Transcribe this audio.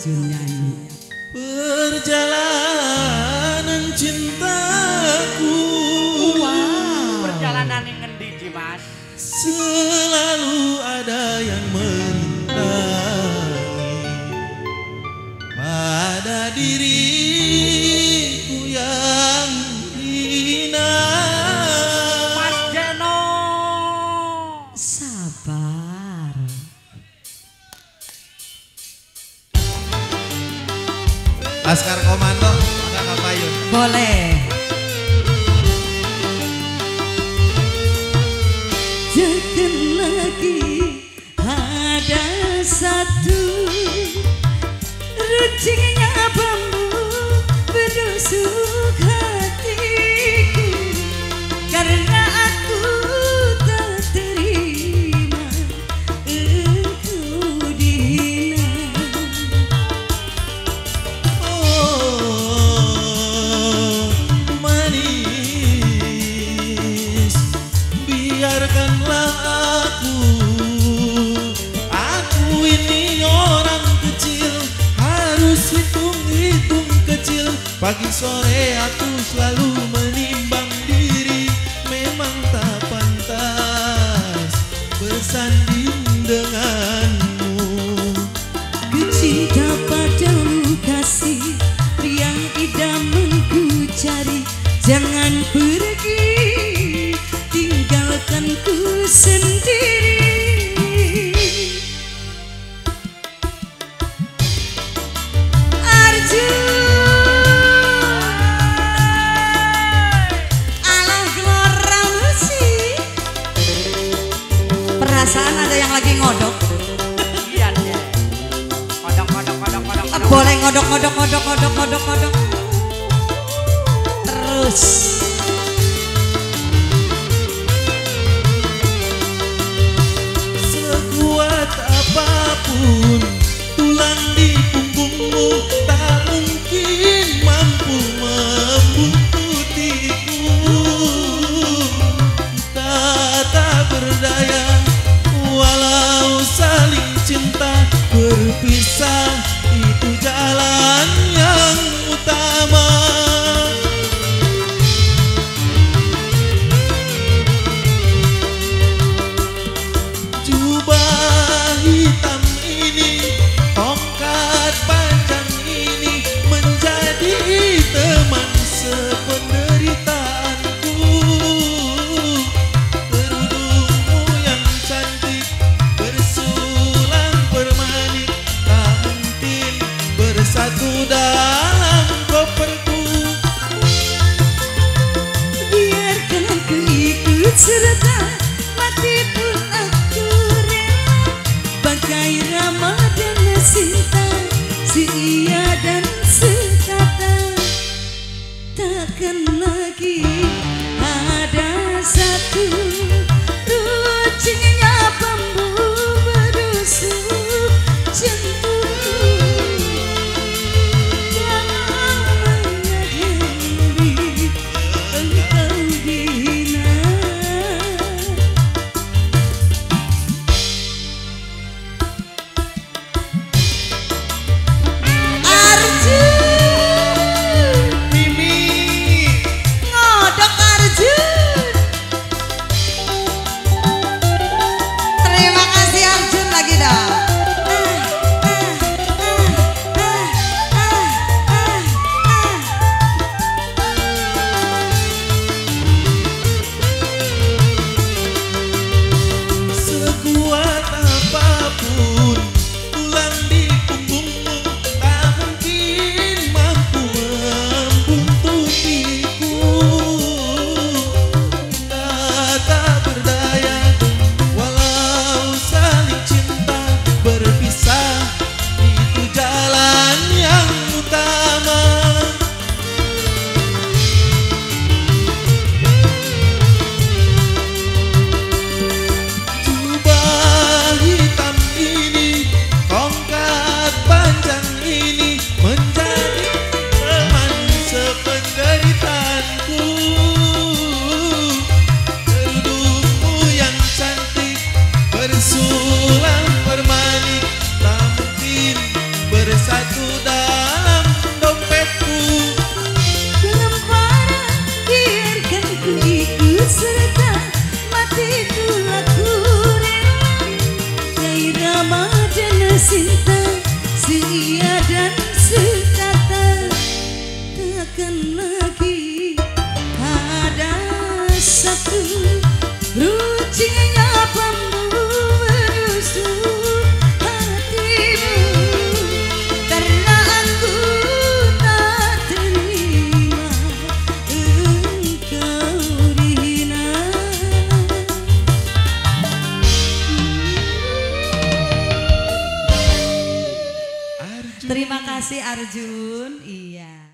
Arjun nyanyi. Perjalanan cintaku. Wow. Perjalanan yang ngendi Ji Mas? Selalu ada yang merintangi pada diriku yang hina. Mas Jeno. Sabar. Laskar Komando, Kakak Payun. Boleh. Jangan lagi ada satu runcingnya bambu menusuk hatiku karena aku tak terima engkau dihina. Oh, manis, biarkanlah aku ini orang kecil, harus hitung-hitung kecil. Pagi sore aku selalu menimbang diri, memang tak pantas bersanding denganmu. Kecinta padamu kasih yang idamanku cari, jangan pergi tinggalkanku sendiri. Perasaan ada yang lagi ngodok. Iya deh. Kodok. Boleh ngodok. Terus. Sekuat apapun tulang di punggungmu tak mungkin mampu membuntuti. Tak berdaya walau saling cinta, berpisah itu jalan yang utama. Jubah hitam ini, tongkat panjang ini menjadi teman sependeritaanku. Kerudungmu yang cantik bersulang bermanik, tak mungkin bersatu dalam koperku. Biarkan aku ikut serta, mati pun aku rela. Bagai Ramadan cinta, seia dan sekata. Takkan lagi ada satu runcingnya bambu menusuk jantungku. Jangan menyadari engkau dihina. Arjun, Mimi, ngodok Arjun. cinta seia dan sekata, takkan lagi ada satu runcinya bambu menusuk hatimu, karena aku tak terima engkau dihina. Terima kasih Arjun. Iya.